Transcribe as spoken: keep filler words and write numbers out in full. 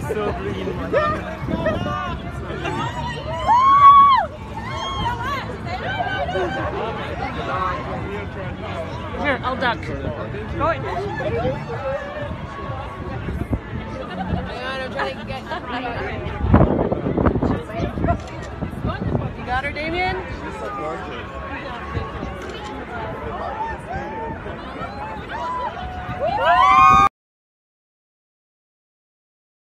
so green. Here, I'll duck. Go ahead. Hang on, I'm trying to get. You got her, Damien? She's so gorgeous.